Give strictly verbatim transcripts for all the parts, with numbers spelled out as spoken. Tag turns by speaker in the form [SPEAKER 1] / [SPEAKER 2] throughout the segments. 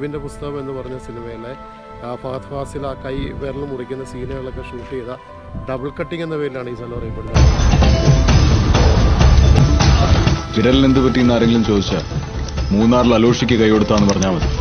[SPEAKER 1] ഇയോബിൻ്റെ പുസ്തകം എന്ന് പറഞ്ഞ സിനിമയിലെ ഫഹദ് ഫാസിൽ ആ കൈ വിരൽ മുറിക്കുന്ന സീനുകളൊക്കെ ഷൂട്ട് ചെയ്ത ഡബിൾ കട്ടിംഗ് എന്ന പേരിലാണ് ഈ സ്ഥലം അറിയപ്പെടുന്നത്.
[SPEAKER 2] വിരലിന് എന്ത് പറ്റിയെന്ന് ആരെങ്കിലും ചോദിച്ചാൽ മൂന്നാറിൽ അലോഷിക്ക് കൈ കൊടുത്താന്ന് പറഞ്ഞാൽ മതി.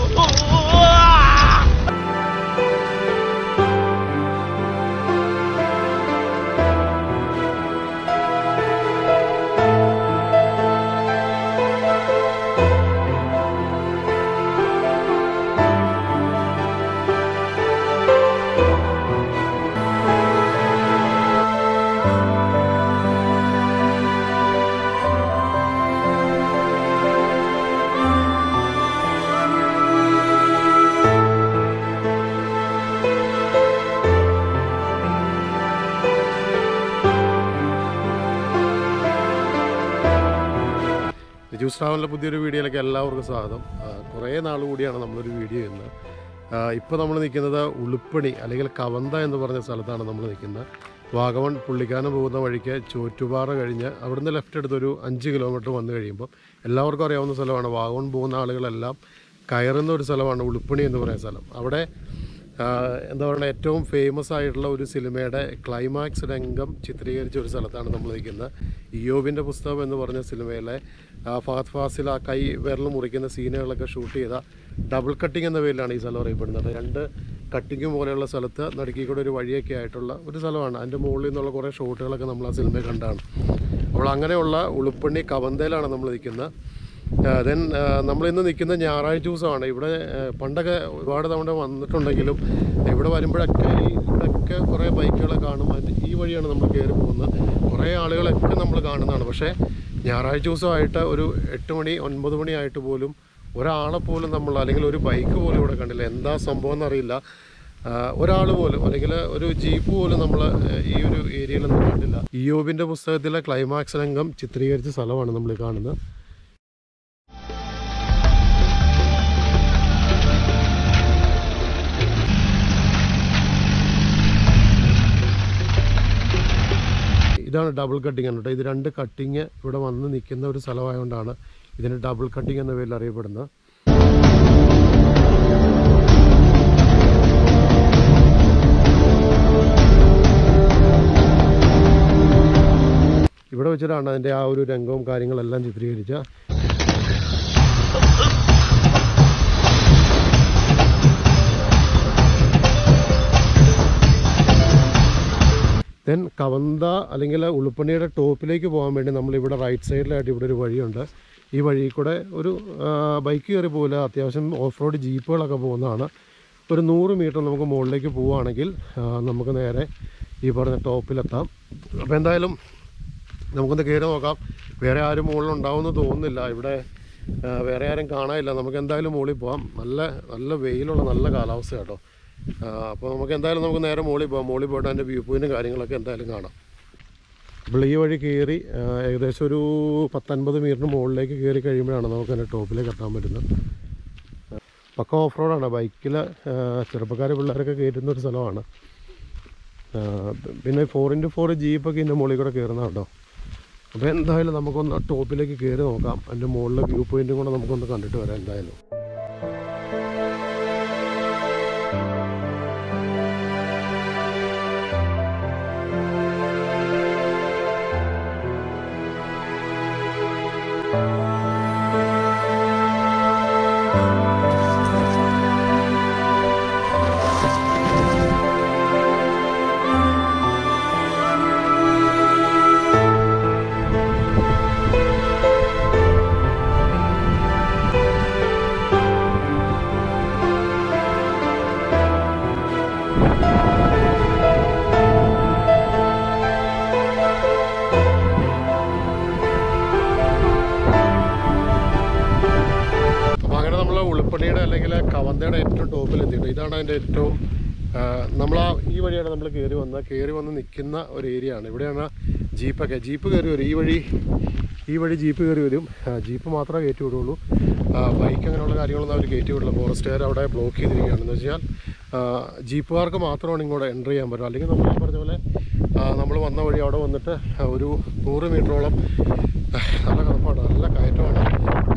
[SPEAKER 2] ജ്യൂസ് ട്രാവലിൻ്റെ പുതിയൊരു വീഡിയോയിലേക്ക് എല്ലാവർക്കും സ്വാഗതം. കുറേ നാൾ കൂടിയാണ് നമ്മളൊരു വീഡിയോ ചെയ്യുന്നത്. ഇപ്പോൾ നമ്മൾ നിൽക്കുന്നത് ഉളുപ്പണി അല്ലെങ്കിൽ കവന്ത എന്ന് പറഞ്ഞ സ്ഥലത്താണ് നമ്മൾ നിൽക്കുന്നത്. വാഗമൺ പുള്ളിക്കാനം പോകുന്ന വഴിക്ക് ചോttupara കഴിഞ്ഞ് അവിടുന്ന് ലെഫ്റ്റ് എടുത്തൊരു അഞ്ച് കിലോമീറ്റർ വന്നു കഴിയുമ്പോൾ എല്ലാവർക്കും അറിയാവുന്ന സ്ഥലമാണ്. വാഗമൺ പോകുന്ന ആളുകളെല്ലാം കയറുന്ന ഒരു സ്ഥലമാണ് ഉളുപ്പണി എന്ന് പറയുന്ന സ്ഥലം. അവിടെ എന്താ പറയുക, ഏറ്റവും ഫേമസ് ആയിട്ടുള്ള ഒരു സിനിമയുടെ ക്ലൈമാക്സ് രംഗം ചിത്രീകരിച്ച ഒരു സ്ഥലത്താണ് നമ്മൾ നിൽക്കുന്നത്. ഇയോബിൻ്റെ പുസ്തകം എന്ന് പറഞ്ഞ സിനിമയിലെ ഫഹദ് ഫാസിൽ ആ കൈ വിരൽ മുറിക്കുന്ന സീനുകളൊക്കെ ഷൂട്ട് ചെയ്ത ഡബിൾ കട്ടിംഗ് എന്ന പേരിലാണ് ഈ സ്ഥലം അറിയപ്പെടുന്നത്. രണ്ട് കട്ടിങ് പോലെയുള്ള സ്ഥലത്ത് നടുക്കി കൂടെ ഒരു വഴിയൊക്കെ ആയിട്ടുള്ള ഒരു സ്ഥലമാണ്. അതിൻ്റെ മുകളിൽ നിന്നുള്ള കുറേ ഷോട്ടുകളൊക്കെ നമ്മൾ ആ സിനിമയിൽ കണ്ടാണ്. അപ്പോൾ അങ്ങനെയുള്ള ഉളുപ്പണി കവന്തയിലാണ് നമ്മൾ നിൽക്കുന്നത്. ദെൻ നമ്മളിന്ന് നിൽക്കുന്ന ഞായറാഴ്ച ദിവസമാണ്. ഇവിടെ പണ്ടൊക്കെ ഒരുപാട് തവണ വന്നിട്ടുണ്ടെങ്കിലും ഇവിടെ വരുമ്പോഴൊക്കെ ഇവിടെയൊക്കെ കുറേ ബൈക്കുകളെ കാണും. ഈ വഴിയാണ് നമ്മൾ കയറി പോകുന്നത്. കുറേ ആളുകളൊക്കെ നമ്മൾ കാണുന്നതാണ്. പക്ഷേ ഞായറാഴ്ച ദിവസമായിട്ട് ഒരു എട്ട് മണി ഒൻപത് മണി ആയിട്ട് പോലും ഒരാളെ പോലും നമ്മൾ അല്ലെങ്കിൽ ഒരു ബൈക്ക് പോലും ഇവിടെ കണ്ടില്ല. എന്താ സംഭവം എന്നറിയില്ല. ഒരാൾ പോലും അല്ലെങ്കിൽ ഒരു ജീപ്പ് പോലും നമ്മൾ ഈ ഒരു ഏരിയയിലൊന്നും കണ്ടില്ല. ഇയോബിൻ്റെ പുസ്തകത്തിലെ ക്ലൈമാക്സ് രംഗം ചിത്രീകരിച്ച സ്ഥലമാണ് നമ്മൾ കാണുന്നത്. ഇതാണ് ഡബിൾ കട്ടിംഗ് ആണ് കേട്ടോ. ഇത് രണ്ട് കട്ടിങ് ഇവിടെ വന്ന് നിൽക്കുന്ന ഒരു സ്ഥലമായതുകൊണ്ടാണ് ഇതിന് ഡബിൾ കട്ടിംഗ് എന്ന പേരിൽ അറിയപ്പെടുന്നത്. ഇവിടെ വെച്ചിട്ടാണ് അതിൻ്റെ ആ ഒരു രംഗവും കാര്യങ്ങളെല്ലാം ചിത്രീകരിച്ച. ദെൻ കവന്ത അല്ലെങ്കിൽ ഉളുപ്പണിയുടെ ടോപ്പിലേക്ക് പോകാൻ വേണ്ടി നമ്മളിവിടെ റൈറ്റ് സൈഡിലായിട്ട് ഇവിടെ ഒരു വഴിയുണ്ട്. ഈ വഴി കൂടെ ഒരു ബൈക്ക് കയറി പോകില്ല, അത്യാവശ്യം ഓഫ് റോഡ് ജീപ്പുകളൊക്കെ പോകുന്നതാണ്. ഒരു നൂറ് മീറ്റർ നമുക്ക് മുകളിലേക്ക് പോവുകയാണെങ്കിൽ നമുക്ക് നേരെ ഈ പറഞ്ഞ ടോപ്പിലെത്താം. അപ്പോൾ എന്തായാലും നമുക്കൊന്ന് കയറി നോക്കാം. വേറെ ആരും മുകളിലുണ്ടാവുമെന്ന് തോന്നുന്നില്ല. ഇവിടെ വേറെ ആരും കാണാനില്ല. നമുക്ക് എന്തായാലും മുകളിൽ പോകാം. നല്ല നല്ല വെയിലുള്ള നല്ല കാലാവസ്ഥ കേട്ടോ. അപ്പോൾ നമുക്ക് എന്തായാലും നമുക്ക് നേരെ മുകളിൽ പോകാം. മുകളിൽ പോയിട്ട് അതിൻ്റെ വ്യൂ പോയിൻറ്റും കാര്യങ്ങളൊക്കെ എന്തായാലും കാണാം. അപ്പോൾ ഈ വഴി കയറി ഏകദേശം ഒരു പത്തൊൻപത് മീറ്ററിന് മുകളിലേക്ക് കയറി കഴിയുമ്പോഴാണ് നമുക്ക് അതിൻ്റെ ടോപ്പിലേക്ക് എത്താൻ പറ്റുന്നത്. പക്ക ഓഫ് റോഡാണ്. ബൈക്കിൽ ചെറുപ്പക്കാർ പിള്ളേരൊക്കെ കയറ്റുന്ന ഒരു സ്ഥലമാണ്. പിന്നെ ഫോർ ഇൻറ്റു ഫോർ ജീപ്പൊക്കെ ഇതിൻ്റെ മുകളിൽ കൂടെ കയറുന്ന കേട്ടോ. അപ്പോൾ എന്തായാലും നമുക്കൊന്ന് ടോപ്പിലേക്ക് കയറി നോക്കാം. അതിൻ്റെ മുകളിലെ വ്യൂ പോയിൻറ്റും കൂടെ നമുക്കൊന്ന് കണ്ടിട്ട് വരാം എന്തായാലും. ഉളുപ്പണിയുടെ അല്ലെങ്കിൽ കവന്തയുടെ ഏറ്റവും ടോപ്പിൽ എത്തിയിട്ട് ഇതാണ് അതിൻ്റെ ഏറ്റവും നമ്മൾ ആ ഈ വഴിയാണ് നമ്മൾ കയറി വന്നത്. കയറി വന്ന് നിൽക്കുന്ന ഒരു ഏരിയ ആണ്. ഇവിടെയാണ് ജീപ്പൊക്കെ ജീപ്പ് കയറി വരും. ഈ വഴി ഈ വഴി ജീപ്പ് കയറി വരും. ജീപ്പ് മാത്രമേ കയറ്റി വിടുള്ളൂ. ബൈക്ക് അങ്ങനെയുള്ള കാര്യങ്ങളൊന്നും അവർ കയറ്റി വിടില്ല. ഫോറസ്റ്റുകാർ അവിടെ ബ്ലോക്ക് ചെയ്തിരിക്കുകയാണെന്ന് വെച്ചാൽ ജീപ്പുകാർക്ക് മാത്രമാണ് ഇങ്ങോട്ട് എൻ്റർ ചെയ്യാൻ പറ്റും. അല്ലെങ്കിൽ നമ്മൾ പറഞ്ഞ പോലെ നമ്മൾ വന്ന വഴി അവിടെ വന്നിട്ട് ഒരു നൂറ് മീറ്ററോളം നല്ല കടപ്പാട് നല്ല കയറ്റമാണ്.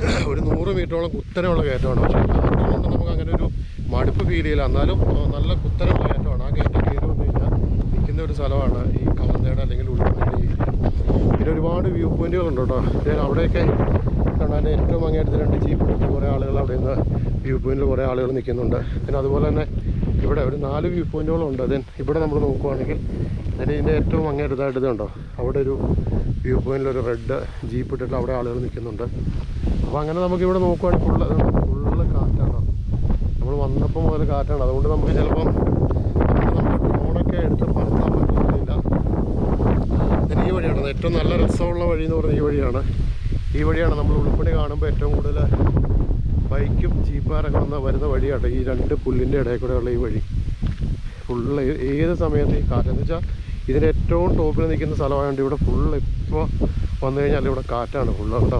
[SPEAKER 2] ഒരു നൂറ് മീറ്ററോളം കുത്തനെയുള്ള കയറ്റമാണ്. പക്ഷേ അതുകൊണ്ട് നമുക്ക് അങ്ങനെ ഒരു മടുപ്പ് ഫീൽ ചെയ്യില്ല. എന്നാലും നല്ല കുത്തനെയുള്ള കയറ്റമാണ്. ആ കയറ്റം കയറി വന്നു കഴിഞ്ഞാൽ നിൽക്കുന്ന ഒരു സ്ഥലമാണ് ഈ കവന്തയുടെ അല്ലെങ്കിൽ ഉളുപ്പണിയുടെ ഏരിയ. പിന്നെ ഒരുപാട് വ്യൂ പോയിന്റുകളുണ്ട് കേട്ടോ. ഞാൻ അവിടെയൊക്കെ കാണാൻ ഏറ്റവും അങ്ങേറ്റത്ത് രണ്ട് ജീപ്പ് എടുത്ത് കുറേ ആളുകൾ അവിടെ നിന്ന് വ്യൂ പോയിന്റിൽ കുറേ ആളുകൾ നിൽക്കുന്നുണ്ട്. പിന്നെ അതുപോലെ തന്നെ ഇവിടെ ഒരു നാല് വ്യൂ പോയിന്റുകളുണ്ട്. ദെൻ ഇവിടെ നമ്മൾ നോക്കുവാണെങ്കിൽ അതിന് ഇതിൻ്റെ ഏറ്റവും അങ്ങേറ്റത്തായിട്ട് ഇതുണ്ടോ, അവിടെ ഒരു വ്യൂ പോയിന്റിൽ ഒരു റെഡ് ജീപ്പ് ഇട്ടിട്ട് അവിടെ ആളുകൾ നിൽക്കുന്നുണ്ട്. അപ്പോൾ അങ്ങനെ നമുക്കിവിടെ നോക്കുവാണെങ്കിൽ ഫുള്ള് ഫുള്ള് കാറ്റാണ്. നമ്മൾ വന്നപ്പോൾ മുതൽ കാറ്റാണ്. അതുകൊണ്ട് നമുക്ക് ചിലപ്പം നമ്മുടെ ഡ്രോണൊക്കെ എടുത്ത് പറത്താൻ പറ്റുന്നില്ല. ഇതിന് ഈ വഴിയാണ് ഏറ്റവും നല്ല രസമുള്ള വഴി എന്ന് പറയുന്നത്. ഈ വഴിയാണ് ഈ വഴിയാണ് നമ്മൾ ഉളുപ്പണി കാണുമ്പോൾ ഏറ്റവും കൂടുതൽ ബൈക്കും ജീപ്പുകാരൊക്കെ വന്ന് വരുന്ന വഴിയാണ്. ഈ രണ്ട് പുല്ലിൻ്റെ ഇടയിൽ കൂടെയുള്ള ഈ വഴി ഫുള്ള് ഏത് സമയത്ത് ഈ കാറ്റെന്ന് വെച്ചാൽ ഇതിൻ്റെ ഏറ്റവും ടോപ്പിൽ നിൽക്കുന്ന സ്ഥലമായതുകൊണ്ട് ഇവിടെ ഫുള്ള് ഇപ്പോൾ വന്നു കഴിഞ്ഞാൽ ഇവിടെ കാറ്റാണ് ഫുള്ള് കേട്ടോ.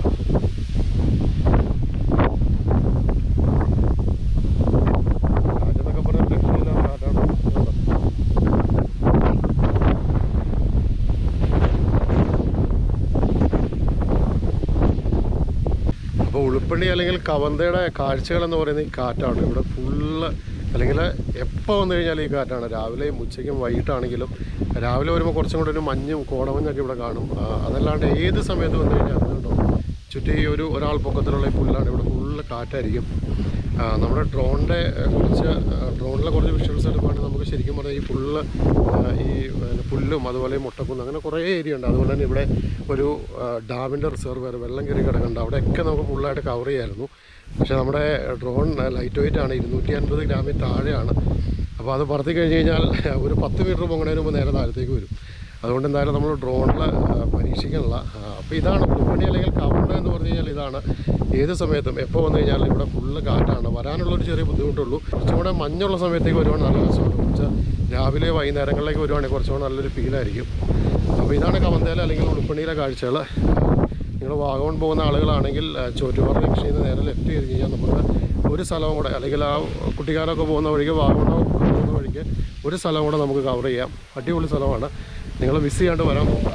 [SPEAKER 2] കാറ്റെന്നൊക്കെ പറഞ്ഞാൽ രക്ഷയില്ലാത്ത കാറ്റാണ്. അപ്പോൾ ഉളുപ്പണി അല്ലെങ്കിൽ കവന്തയുടെ കാഴ്ചകൾ എന്ന് പറയുന്നത് ഈ കാറ്റാണ്. ഇവിടെ ഫുള്ള് അല്ലെങ്കിൽ എപ്പോൾ വന്നു കഴിഞ്ഞാൽ ഈ കാറ്റാണ്. രാവിലെയും ഉച്ചയ്ക്കും വൈകിട്ടാണെങ്കിലും രാവിലെ വരുമ്പോൾ കുറച്ചും കൂടെ ഒരു മഞ്ഞും കോടമഞ്ഞൊക്കെ ഇവിടെ കാണും. അതല്ലാണ്ട് ഏത് സമയത്ത് വന്നു കഴിഞ്ഞാൽ അതുകൊണ്ടോ ചുറ്റി ഒരു ഒരാൾ പൊക്കത്തിലുള്ള ഈ പുല്ലാണ്. ഇവിടെ ഫുള്ള് കാറ്റായിരിക്കും. നമ്മുടെ ഡ്രോണിൻ്റെ കുറച്ച് ഡ്രോണിലെ കുറച്ച് വിഷ്വൽസ് എടുക്കുകയാണെങ്കിൽ നമുക്ക് ശരിക്കും പറഞ്ഞാൽ ഈ ഫുള്ള് ഈ പുല്ലും അതുപോലെ മുട്ടക്കുന്ന് അങ്ങനെ കുറേ ഏരിയ ഉണ്ട്. അതുപോലെ തന്നെ ഇവിടെ ഒരു ഡാമിൻ്റെ റിസർവർ വെള്ളം കയറി കിടക്കുന്നുണ്ട്. അവിടെയൊക്കെ നമുക്ക് ഫുള്ളായിട്ട് കവർ ചെയ്യാമായിരുന്നു. പക്ഷേ നമ്മുടെ ഡ്രോൺ ലൈറ്റ് വെയിറ്റ് ആണ്, ഇരുന്നൂറ്റി അൻപത് ഗ്രാമിൽ താഴെയാണ്. അപ്പോൾ അത് പറത്തി കഴിഞ്ഞ് കഴിഞ്ഞാൽ ഒരു പത്ത് മീറ്റർ പൊങ്ങണതിന് മുമ്പ് നേരെ താഴത്തേക്ക് വരും. അതുകൊണ്ട് എന്തായാലും നമ്മൾ ഡ്രോണിൽ പരീക്ഷിക്കാനുള്ള. അപ്പോൾ ഇതാണ് ഉളുപ്പണി അല്ലെങ്കിൽ കവണ്ട എന്ന് പറഞ്ഞു കഴിഞ്ഞാൽ ഇതാണ്. ഏത് സമയത്തും എപ്പോൾ വന്നു കഴിഞ്ഞാൽ ഇവിടെ ഫുള്ള് കാറ്റാണ്. വരാനുള്ളൊരു ചെറിയ ബുദ്ധിമുട്ടുള്ളൂ. കുറച്ചും കൂടെ മഞ്ഞുള്ള സമയത്തേക്ക് വരുവാണ് നല്ല രസമാണ്. കുറച്ച് രാവിലെ വൈകുന്നേരങ്ങളിലേക്ക് വരുവാണെങ്കിൽ കുറച്ചും കൂടെ നല്ലൊരു ഫീലായിരിക്കും. അപ്പോൾ ഇതാണ് കവന്തയിലെ അല്ലെങ്കിൽ ഉളുപ്പണിയിലെ കാഴ്ചകൾ. നിങ്ങൾ വാഗമൺ പോകുന്ന ആളുകളാണെങ്കിൽ ചോറ്റുപാറ ജംഗ്ഷനിൽ നിന്ന് നേരെ ലെഫ്റ്റ് ചെയ്ത് കഴിഞ്ഞാൽ നമുക്ക് ഒരു സ്ഥലവും കൂടെ അല്ലെങ്കിൽ ആ കുട്ടിക്കാരൊക്കെ പോകുന്ന വഴിക്ക് വാഗമണോ പോകുന്ന വഴിക്ക് ഒരു സ്ഥലം കൂടെ നമുക്ക് കവർ ചെയ്യാം. അടിപൊളി സ്ഥലമാണ്. നിങ്ങൾ മിസ് ചെയ്യാണ്ട് വരാൻ നോക്കാം.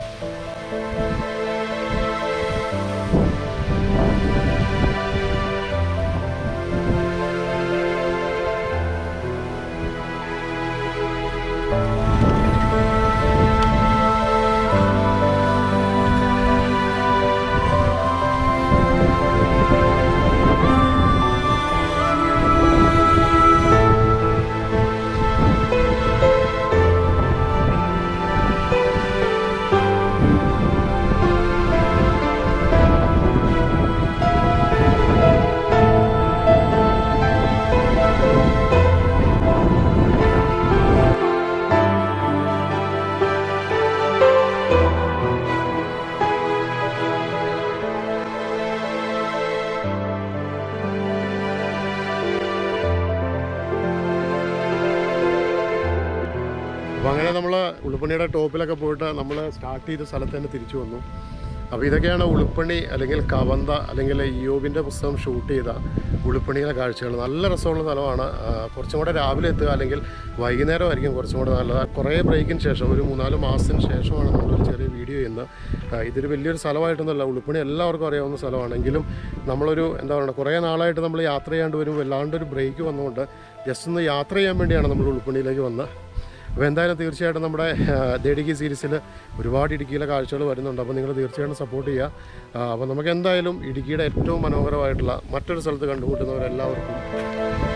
[SPEAKER 2] അപ്പോൾ അങ്ങനെ നമ്മൾ ഉളുപ്പണിയുടെ ടോപ്പിലൊക്കെ പോയിട്ട് നമ്മൾ സ്റ്റാർട്ട് ചെയ്ത സ്ഥലത്ത് തന്നെ തിരിച്ചു വന്നു. അപ്പോൾ ഇതൊക്കെയാണ് ഉളുപ്പണി അല്ലെങ്കിൽ കവന്ത അല്ലെങ്കിൽ ഇയോബിൻ്റെ പുസ്തകം ഷൂട്ട് ചെയ്ത ഉളുപ്പണിയിലെ കാഴ്ചകൾ. നല്ല രസമുള്ള സ്ഥലമാണ്. കുറച്ചും കൂടെ രാവിലെ എത്തുക അല്ലെങ്കിൽ വൈകുന്നേരമായിരിക്കും കുറച്ചും കൂടെ നല്ലത്. കുറേ ബ്രേക്കിന് ശേഷം ഒരു മൂന്നാല് മാസത്തിന് ശേഷമാണ് നമ്മളൊരു ചെറിയ വീഡിയോ ചെയ്യുന്നത്. ഇതൊരു വലിയൊരു സ്ഥലമായിട്ടൊന്നുമല്ല. ഉളുപ്പണി എല്ലാവർക്കും അറിയാവുന്ന സ്ഥലമാണെങ്കിലും നമ്മളൊരു എന്താ പറയുക കുറേ നാളായിട്ട് നമ്മൾ യാത്ര ചെയ്യാണ്ട് വരും. വല്ലാണ്ടൊരു ബ്രേക്ക് വന്നുകൊണ്ട് ജസ്റ്റ് ഒന്ന് യാത്ര ചെയ്യാൻ വേണ്ടിയാണ് നമ്മൾ ഉളുപ്പണിയിലേക്ക് വന്നത്. അപ്പോൾ എന്തായാലും തീർച്ചയായിട്ടും നമ്മുടെ ഇടുക്കി സീരീസിൽ ഒരുപാട് ഇടുക്കിയിലെ കാഴ്ചകൾ വരുന്നുണ്ട്. അപ്പോൾ നിങ്ങൾ തീർച്ചയായിട്ടും സപ്പോർട്ട് ചെയ്യുക. അപ്പോൾ നമുക്ക് എന്തായാലും ഇടുക്കിയുടെ ഏറ്റവും മനോഹരമായിട്ടുള്ള മറ്റൊരു സ്ഥലത്ത് കണ്ടുമുട്ടുന്നവരെല്ലാവർക്കും